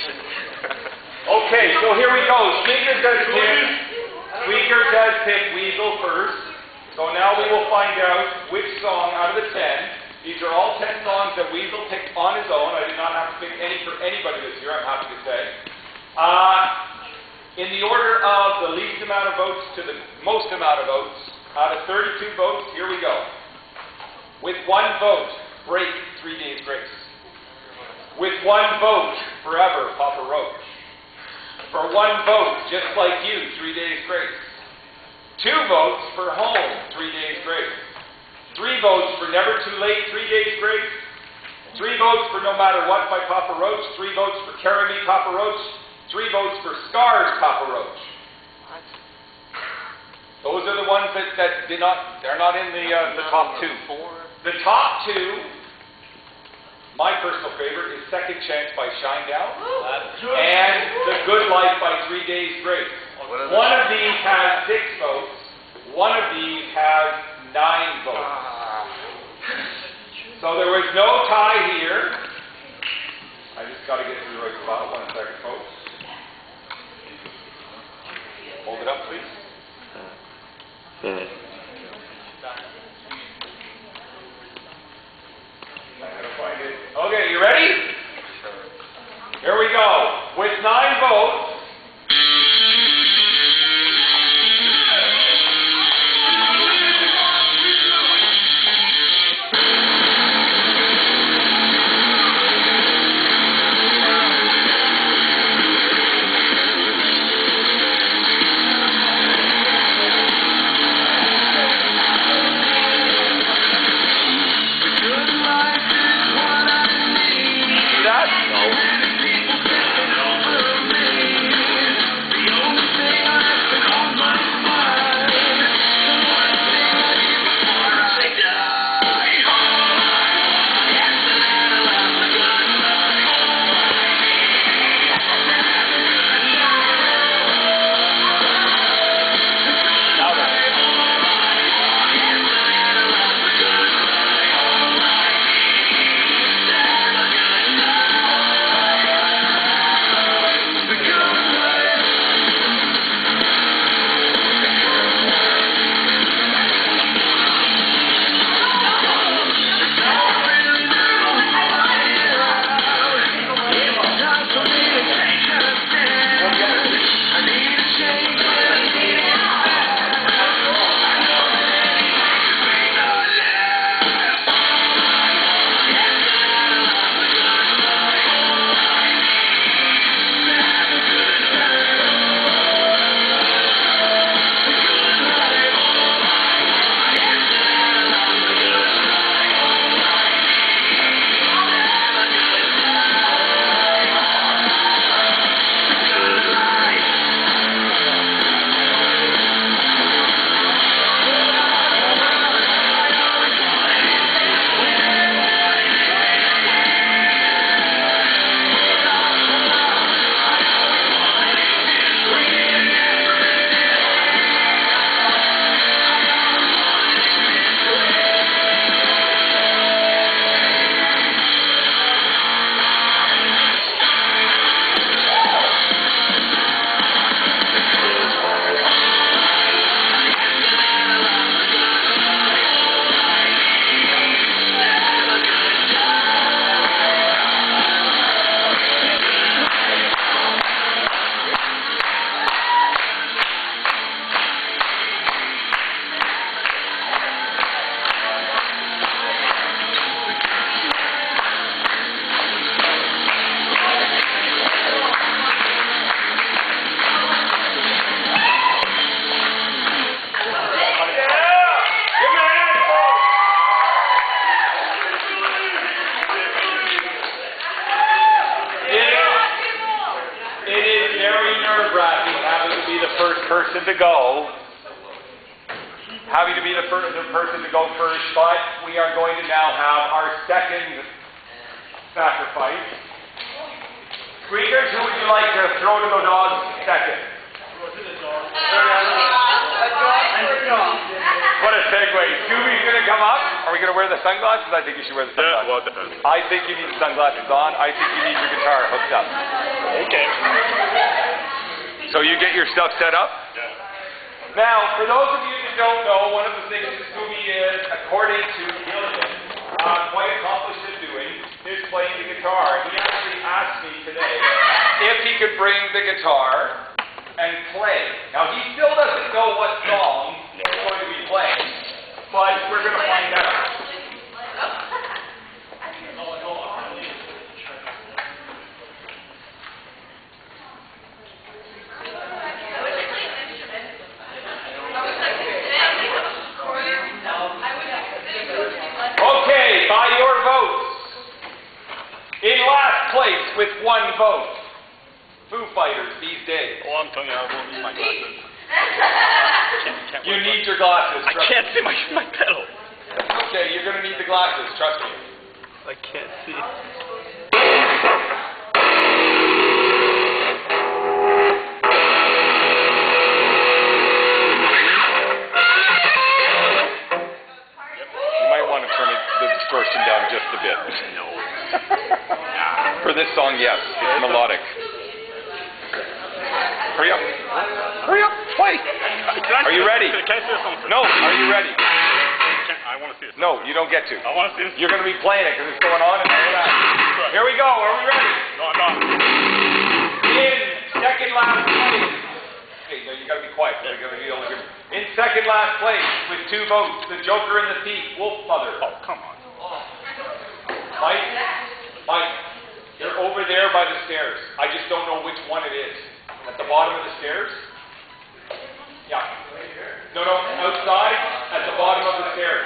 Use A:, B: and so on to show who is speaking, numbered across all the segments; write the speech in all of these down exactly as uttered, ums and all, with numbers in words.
A: Okay, so here we go. Squeakers has picked. Squeakers has picked Weasel first. So now we will find out which song out of the ten. These are all ten songs that Weasel picked on his own. I did not have to pick any for anybody this year, I'm happy to say. Uh, in the order of the least amount of votes to the most amount of votes, out of thirty-two votes, here we go. With one vote, break Three Days Grace. With one vote, forever, Papa Roach. For one vote, just like you, Three Days Grace. Two votes for Home, Three Days Grace. Three votes for Never Too Late, Three Days Grace. Three votes for No Matter What by Papa Roach. Three votes for Carry Me, Papa Roach. Three votes for Scars, Papa Roach. Those are the ones that, that did not, they're not in the, uh, the top two. The top two, my personal favorite is Second Chance by Shinedown and The Good Life by Three Days Grace. One of these has six votes. One of these has nine votes. So there was no tie here. I just got to get to the right spot. One second, folks. Hold it up, please. I gotta find it. Okay, you ready? Here we go. With nine votes. Person to go. Happy to be the, first, the person to go first, but we are going to now have our second sacrifice. Squeakers, who would you like to throw to the dog second? Throw to the dog. What a segue. Scooby's going to come up. Are we going to wear the sunglasses? I think you should wear the sunglasses.
B: Yeah, well, it depends.
A: I think you need the sunglasses on. I think you need your guitar hooked up.
B: Okay.
A: So you get your stuff set up?
B: Yeah.
A: Now, for those of you that don't know, one of the things that Scooby is, according to Gillian, uh, quite accomplished at doing, is playing the guitar. He actually asked me today if he could bring the guitar and play. Now, he still doesn't know what song he's going to be playing, but we're going to find out. Okay, by your votes, in last place with one vote, Foo Fighters these days.
B: Oh, I'm telling you, I won't need my glasses. Can't, can't
A: You
B: wear
A: need
B: my-
A: your glasses.
B: I
A: trust
B: can't
A: me.
B: see my, my pedal.
A: Okay, you're going to need the glasses, trust me.
B: I can't see.
A: You might want to turn it, the distortion down just a bit.
B: No.
A: For this song, yes, it's melodic. Hurry up. Hurry up, play. Are you ready?
B: Can, can I see this song first?
A: No, are you ready?
B: Can, I want to see this.
A: No, you don't get to.
B: I want to see this.
A: You're going to be playing it because it's going on and all that. Here we go, are we ready?
B: No, I'm not.
A: In second last place. Okay, no, you got to be quiet. You gotta be able to hear. In second last place with two votes, the Joker and the Thief, Wolfmother.
B: Oh, come on.
A: Mike, Mike, you're over there by the stairs. I just don't know which one it is. At the bottom of the stairs? Yeah. No, no, outside, at the bottom of the stairs.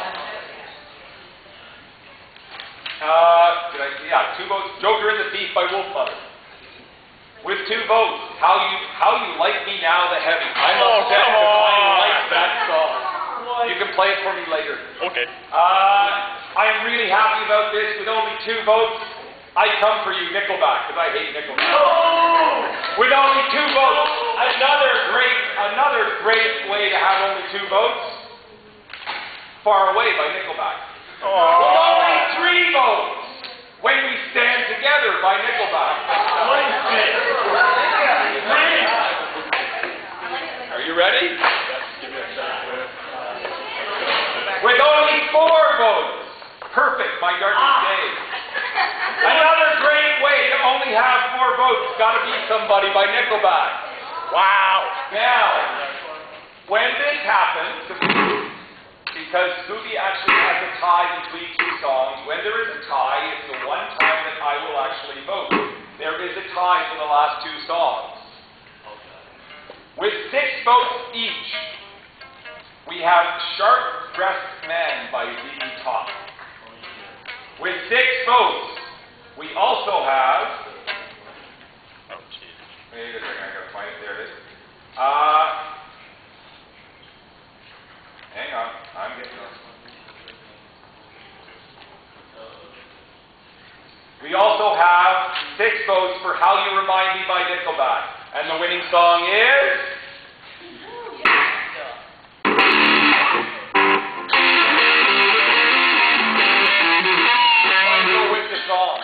A: Uh, did I, yeah, two votes. Joker and the Thief by Wolfmother. With two votes, how you how you like me now, the heavy. I'm
B: Oh,
A: upset
B: come
A: because I
B: on.
A: like that song. You can play it for me later.
B: Okay.
A: Uh, I am really happy about this. With only two votes, I come for you, Nickelback, because I hate Nickelback. With only two votes, another great, another great way to have only two votes. Far Away by Nickelback.
B: Oh.
A: With only three votes, When We Stand Together by Nickelback. Are you ready? With only four votes, Perfect by Darkest Days. Another great way to only have four votes, Gotta Be Somebody by Nickelback.
B: Wow.
A: Now, when this happens, because Scooby actually has a tie between two songs, when there is a tie, it's the one time that I will actually vote. There is a tie for the last two songs. With six votes each, we have Sharp Dressed Man by Z Z Top. With six votes, we also have.
B: Oh, jeez.
A: Wait a second, I gotta find it. There it is. Uh, hang on, I'm getting it. We also have six votes for How You Remind Me by Nickelback. And the winning song is. Let's go with the song.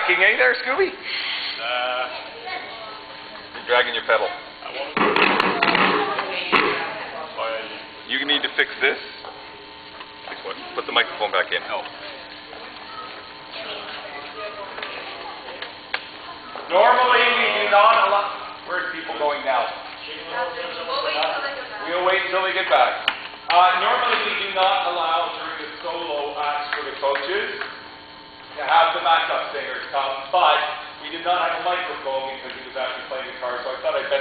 A: backing, eh, there, Scooby?
B: Uh,
A: You're dragging your pedal.
B: I want to. Oh, yeah.
A: You need to fix this. Fix what? Put the microphone back in.
B: Oh.
A: Normally we do not allow. Where's people going now? We'll wait until they get back. Uh, normally we do not allow during the solo acts for the coaches to have the backup singers come, but we did not have a microphone because he was actually playing the guitar, so I thought I'd